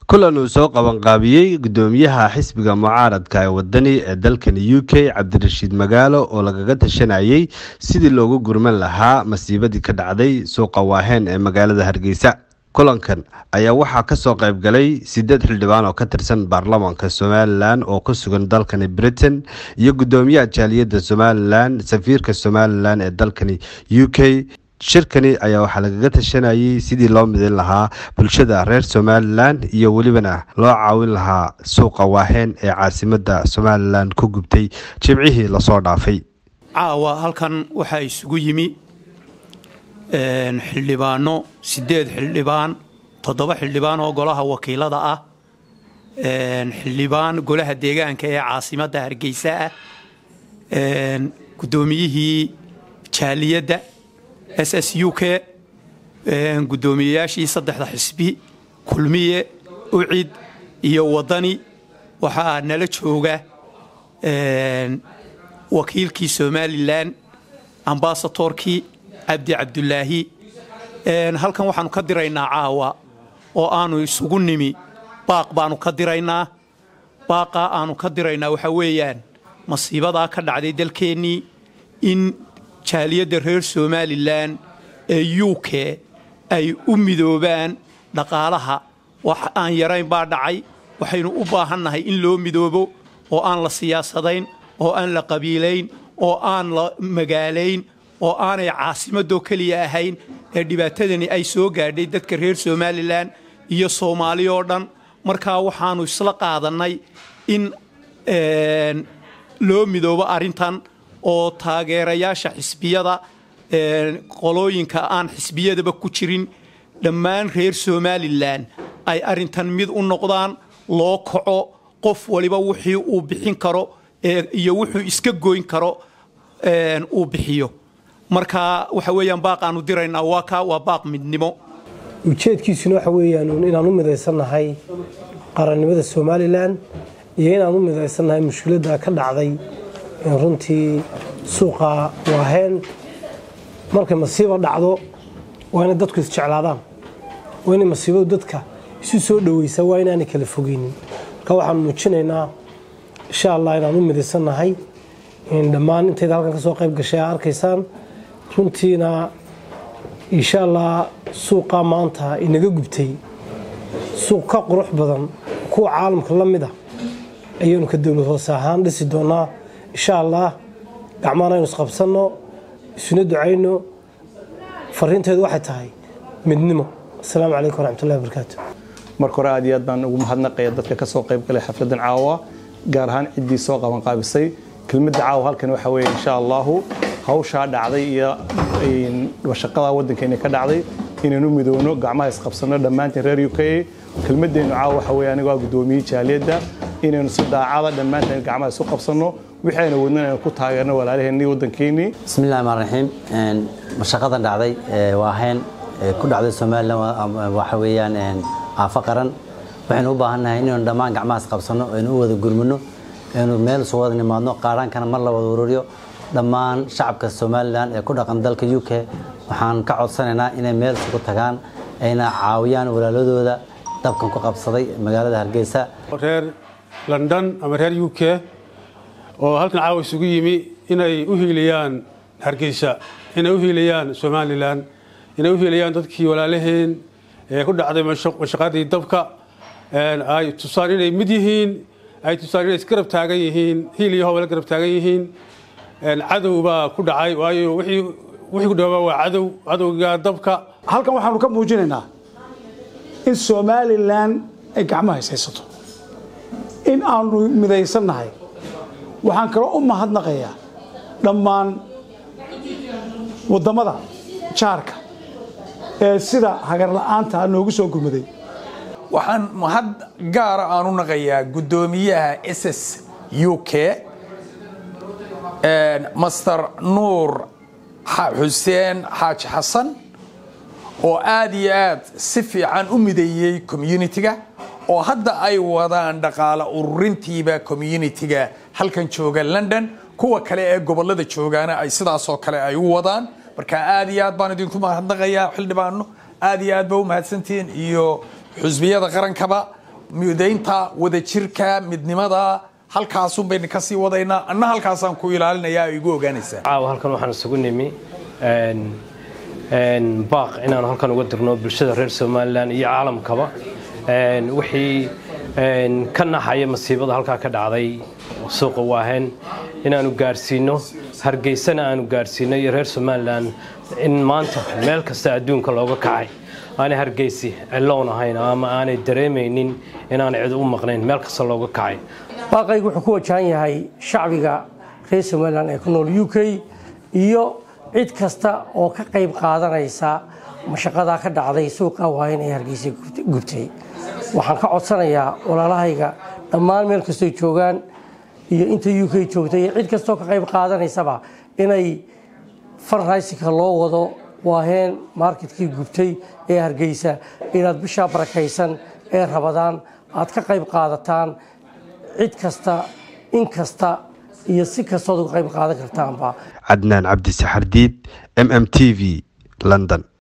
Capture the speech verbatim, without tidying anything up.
kulan uu soo qaban qaabiyay gudoomiyaha xisbiga mucaaradka ee wadani ee dalkan U K Cabdirashiid Magaalo oo lagaga tashanayay sidii loogu gurman lahaa masiibadii ka dhacday suuqa Waaheen ee magaalada Hargeysa. kulankan ayaa waxaa ka soo qayb galay sideed xildhibaan oo ka tirsan baarlamaanka Somaliland oo ku sugan dalkan Britain iyo gudoomiyaha jaaliyadda Somaliland safiirka Somaliland ee dalkan U K. shirkani ayaa waxaa lagaga tashanayay sidii loo midin lahaa bulshada reer Somaliland iyo welibana loo caawin lahaa suuqa Waaheen ee caasimadda Somaliland ku gubtay jimcihii la soo dhaafay. caawa halkan waxa isugu yimi een xildhibaano sideed xildhibaan toddoba xildhibaan oo golaha wakiilada ah een xildhibaan golaha deegaanka ee caasimadda Hargeysa ah een gudoomiyihii jaaliyadda S S U K een gudoomiyaashii saddexda xisbi kulmiye ucid iyo wadani waxa nala jooga een wakiilkii Somaliland ambassadorkii Abdi Abdullaahi een halkan waxaanu ka diraynaa caawa oo aanu isugu nimi baaq baanu ka diraynaa baaqa aanu ka diraynaa waxa weeyaan masiibada ka dhacday dalkeenii in jaaliyadda reer Somaliland ee U K ay u midoobaan dhaqaalaha wax aan yarayn baa dhacay waxaynu u baahannahay in loo midoobo oo aan la siyaasadayn oo aan la qabiilayn oo aan la magaalayn oo aanay caasimaddo kaliya ahayn ee dhibaatadani ay soo gaadhay dadka reer Somaliland iyo Soomaaliya oo dhan markaa waxaanu isla qaadanay in een loo midoobo arintan oo taageerayaasha xisbiyada ee qolooyinka aan xisbiyadaba ku jirin dhammaan reer Somaliland ay arintan mid u noqdaan loo kaco qof waliba wixii uu bixin karo iyo wuxuu iska gooyn karo een uu bixiyo marka waxa weeyaan baaq aanu diraynaa waa ka waa baaq midnimo ujeedkiisuna waxa weeyaan inaan u mideysanahay qarannimada Somaliland iyo inaan u mideysanahay mushkiladda ka dhacday runtii suuqa Waaheen markay masiibo dhacdo waa in dadku is jeclaadaan waa in masiibadu dadka isu soo dhaweysa waa inaanay kala fogeynin ka waxaan muujinaynaa insha Allah inaan u mideysanahay in dhammaan intayda halkan ka soo qayb gashay arkaysaan runtiina insha Allah suuqa maanta inaga gubtay suuq ka qurux badan kuwa caalamka la mid ah ayaynu ka dawlad hoos ahaan dhisi doonaa insha Allah gacmaha aynu isqabsano isuna ducayno fariinteedu waxay tahay midnimo. Assalaamu calaykum waraxmatullaahi wabarakaatuh. marka hore aad iyo aad baan ugu mahadnaqayaa dadka ka soo qayb galay xafladan caawa gaar ahaan ciddii soo qaban qaabisay kelmadda caawa halkan waxa weeye insha Allah hawsha dhacday iyo shaqada wadankeena ka dhacday inaynu midowno gacmaha isqabsano dhammaanteen reer U K kelmadeenu caawa waxa weeye aniga gudoomiye jaaliyadda inaynu si daacada dhammaanteen gacmaha isku qabsano waxayna wadnaan ku taageerno walaalaheenii wadankeeni. bismillaahir rahmaanir rahiim een mashaqadan dhacday ee Waaheen ee ku dhacday Somaliland waxa weeyaan een aafa qaran waxaynu u baahannahay inaynu dhammaan gacmaha isqabsano aynu wada gurmino aynu meel soo wada nimaadno qaarankana mar la wada ururiyo dhammaan shacabka Somaliland ee ku dhaqan dalka U K waxaan ka codsanaynaa inay meel isugu tagaan ayna caawiyaan walaaladooda dabkan ku qabsaday magaalada Hargeysa reer London ama reer U K oo halkan caawa isugu yimi inay u hiiliyaan Hargeysa inay u hiiliyaan Somaliland inay u hiiliyaan dadkii walaalaheen ee ku dhacday mashaqadii dabka een ay tusaan inay mid yihiin ay tusaan inay iskarab taagan yihiin hiiliyo wala garab taagan yihiin een cadow baa ku dhacay waayo wixii wixii ku dhawaa waa cadow cadowga dabka halkan waxaanu ka muujinaynaa in Somaliland ay gacmaha haysato in aanu mideysanahay waxaan kala u mahadnaqayaa dhammaan wadamada jaarka ee sida hagar la'aanta noogu soo gurmaday waxaan mahad gaar ah aanu naqayaa gudoomiyaha S S U K een Master Nuur Xuseen Xaaji Xasan oo aad iyo aad si fiican u mideeyay community-ga oo hadda ay wadaan dhaqaale ururintiiba community-ga halkan jooga London kuwa kale ee gobolada joogaana ay sidaas oo kale ay u wadaan marka aad iyo aad baan idinku mahadnaqayaa xildhibaano aad iyo aad baa u mahadsantiin iyo xusbiyada qarankaba midaynta wadajirka midnimada halkaasun baynu ka sii wadaynaa anna halkaasaan ku ilaalinayaa ay igu ogaanaysaa caawa halkan waxaan isugu nimi een een baaq inaan halkan uga dirno bulshada reer Soomaaliland iyo caalamkaba een wixii een ka naxaya masiibada halka ka dhacday suuqa Waaheen inaanu gaarsiino Hargeysana aanu gaarsiino iyo reer Soomaaliland in maanta meel kasta adduunka looga kacay aan Hargeysi ciloon ahayn ama aan dareemeynin inaan cid u maqnayn meel kasta looga kacay baaqaygu wuxuu ku wajahan yahay shacbiga reer Soomaaliland ee ku nool U K iyo cid kasta oo ka qayb qaadanaysa mashaqada ka dhacday suuqa Waaheen ee Hargeysa gubtay waxaan ka codsanayaa walaalahayga dhammaan meel kasta ay joogaan iyo inta U K joogtay cid kasta oo ka qayb qaadanaysaba inay fundraising loo wado Waaheen marketkii gubtay ee Hargeysa inaad bisha barakaysan ee Ramadaan aad ka qayb qaadataan cid kasta in kasta iyo si kasta oo qayb qaadan kartaanba Adnaan Cabdi Saxardiid M M T V London.